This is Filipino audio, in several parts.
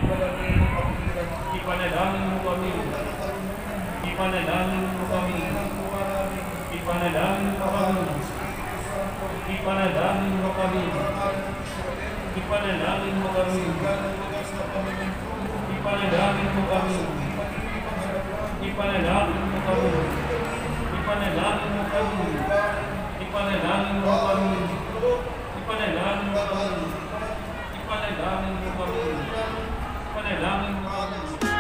Ipanalangin mo kami. Ipanalangin mo kami. Ipanalangin mo kami. Ipanalangin mo kami. Ipanalangin mo kami. Ipanalangin mo kami. Ipanalangin mo kami. Ipanalangin mo kami. Ipanalangin mo kami. Ipanalangin mo kami. Ipanalangin mo kami. Ipanalangin mo kami.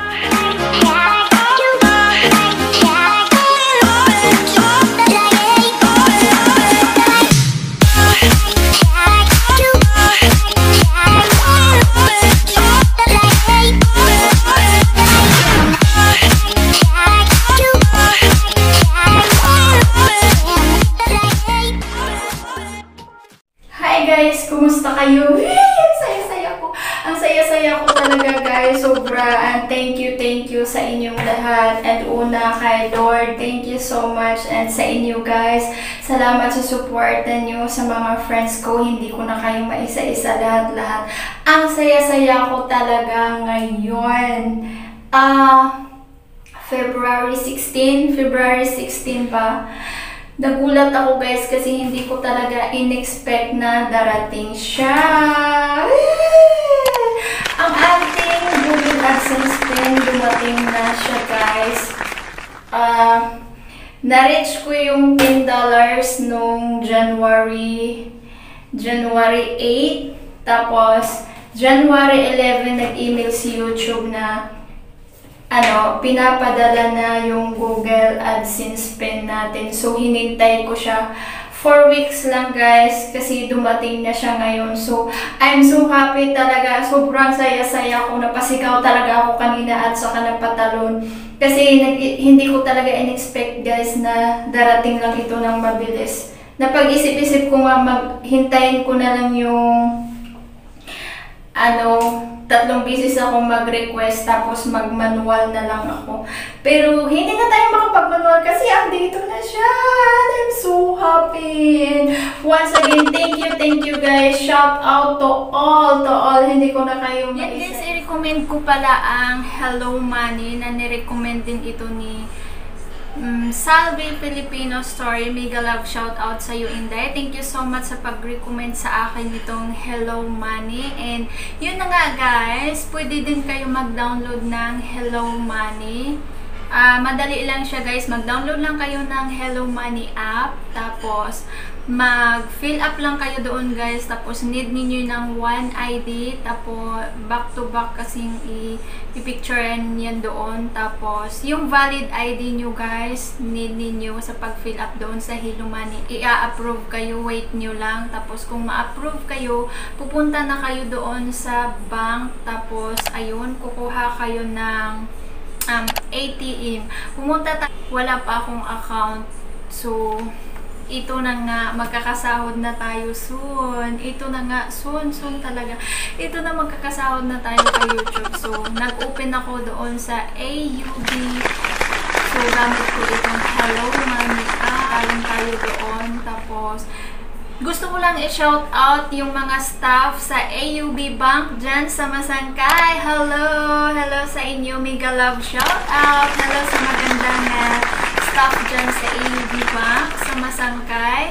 Kumusta kayo? Ang saya-saya ko. Ang saya-saya ko talaga guys. Sobra. And thank you sa inyong lahat. And una kay Lord, thank you so much. And sa inyo guys, salamat sa support nyo sa mga friends ko. Hindi ko na kayo maisa-isa lahat-lahat. Ang saya-saya ko talaga ngayon. February 16 pa. Nagulat ako guys kasi hindi ko talaga in-expect na darating siya. Ang ating Google Addsense pin, dumating na siya guys. Na-reach ko yung $10 nung January 8. Tapos, January 11 nag-email si YouTube na pinapadala na yung Google Addsense pin natin. So, hinintay ko siya 4 weeks lang guys kasi dumating na siya ngayon. So, I'm so happy talaga. Sobrang saya-saya ko. Napasigaw talaga ako kanina at saka napatalon. Kasi hindi ko talaga in-expect guys na darating lang ito ng mabilis. Napag-isip-isip ko nga hintayin ko na lang yung 3 beses ako mag-request tapos mag-manual na lang ako. Pero hindi na tayo makapag-manual kasi andito na siya. I'm so happy. Once again, thank you guys. Shout out to all. Hindi ko na kayo maisa. Yes, i-recommend ko pala ang Hello Money na nirecommend din ito ni Salve Filipino Story. Mega love shout out sa iyo, Inday. Thank you so much sa pag-recommend sa akin itong Hello Money. And yun na nga guys, pwede din kayo mag-download ng Hello Money. Madali lang siya guys. Mag-download lang kayo ng Hello Money app. Tapos mag-fill up lang kayo doon guys. Tapos need niyo ng one ID. Tapos back to back kasing i-picturean yan doon. Tapos yung valid ID nyo guys, need niyo sa pag-fill up doon sa Hello Money. I-approve kayo, wait nyo lang. Tapos kung ma-approve kayo, pupunta na kayo doon sa bank. Tapos ayun, kukuha kayo ng ATM. Wala pa akong account. So ito na nga, magkakasahod na tayo soon. Ito na nga, soon talaga. Ito na, magkakasahod na tayo kay YouTube. So, nag-open ako doon sa AUB. So, gamit ko itong Hello Money. Kaling tayo doon. Tapos, gusto ko lang i-shout out yung mga staff sa AUB Bank dyan sa Masangkay. Hello sa inyo. Mega love shout out. Hello sa magandang staff dyan sa AUB Bank sa Masangkay.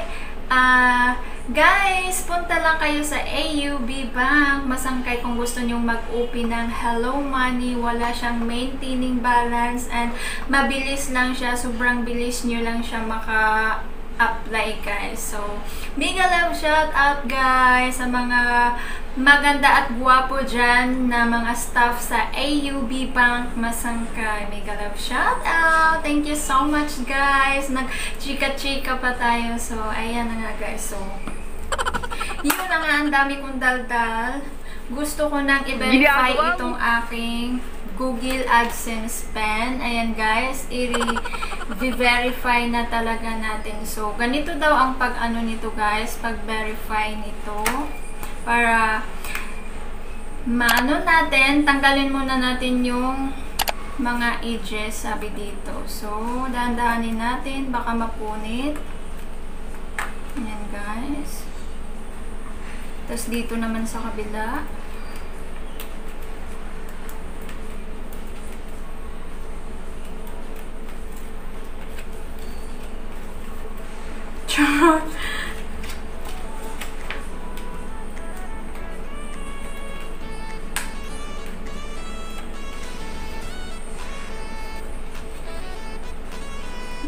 Guys, punta lang kayo sa AUB Bank Masangkay kung gusto nyong mag-open ng Hello Money. Wala siyang maintaining balance and mabilis lang siya. Sobrang bilis nyo lang siya apply guys. So, mega love shout out guys sa mga maganda at guwapo dyan na mga staff sa AUB Bank Masangkay. Mega love shout out. Thank you so much guys. Nag-chika-chika pa tayo. So, ayan na nga guys. So, yun na nga, ang dami kong daldal. Gusto ko nang i-verify itong aking Google Adsense pen. Ayan guys, i-verify na talaga natin. So, ganito daw ang pag-ano nito guys, pag-verify nito. Para maano natin, tanggalin muna natin yung mga edges, sabi dito. So, dahan-dahanin natin, baka mapunit. Ayan guys. Tapos dito naman sa kabila.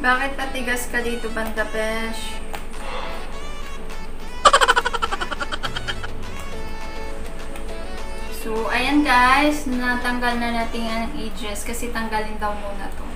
Bakit patigas ka dito, Banda Besh? So, ayan guys, natanggal na natin ang edges kasi tanggalin daw muna to.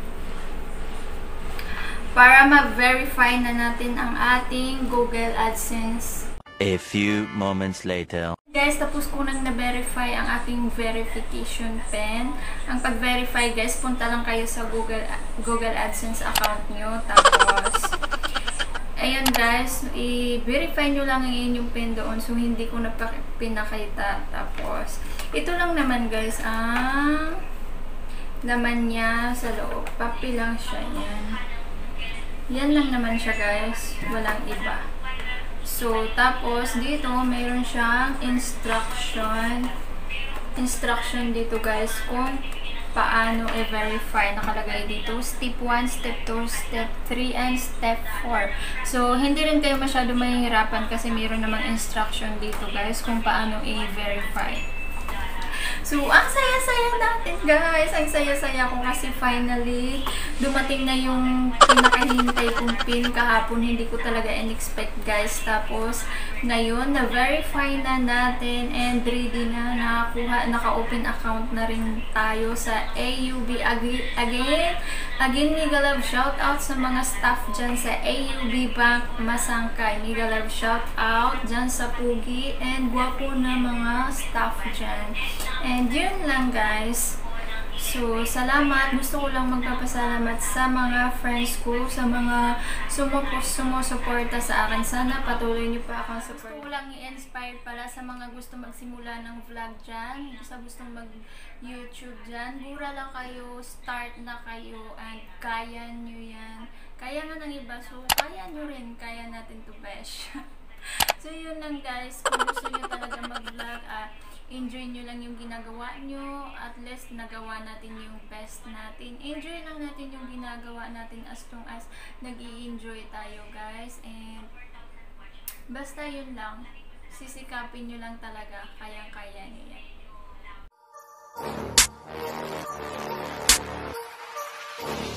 Para ma-verify na natin ang ating Google AdSense. A few moments later. Guys, tapos ko nang na-verify ang aking verification pen. Ang pag-verify guys, punta lang kayo sa Google AdSense account nyo. Tapos, ayun guys, i-verify nyo lang ang inyong pen doon. So, hindi ko na pinakita. Tapos, ito lang naman guys, ang laman niya sa loob. Papi lang siya yan. Yan lang naman siya guys. Walang iba. So, tapos, dito, mayroon siyang instruction. Instruction dito guys kung paano i-verify. Nakalagay dito, step 1, step 2, step 3, and step 4. So, hindi rin kayo masyado mahihirapan kasi mayroon namang instruction dito guys kung paano i-verify. So, ang saya-saya natin guys. Ang saya-saya ko kasi finally dumating na yung pinakahintay kong pin kahapon. Hindi ko talaga in-expect guys. Tapos, ngayon, na-verify na natin and ready na nakakuha, naka-open account na rin tayo sa AUB. Again, mega love shout out sa mga staff dyan sa AUB Bank Masangkay. Mega love shout out dyan sa Pugi and gwapo na mga staff dyan. And yun lang guys. So, salamat. Gusto ko lang magpapasalamat sa mga friends ko, sa mga sumusuporta sa akin. Sana patuloy niyo pa akong support. Gusto ko lang i-inspire pala sa mga gusto magsimula ng vlog dyan, sa gustong mag-YouTube dyan. Mura lang kayo, start na kayo, and kaya nyo yan. Kaya nga ng iba, so kaya nyo rin. Kaya natin to besh. So, yun lang guys. Kung gusto nyo talaga mag-vlog, enjoy nyo lang yung ginagawa nyo. At least nagawa natin yung best natin. Enjoy lang natin yung ginagawa natin as long as nag-i-enjoy tayo guys. And basta yun lang. Sisikapin nyo lang talaga. Kayang-kaya nyo yan.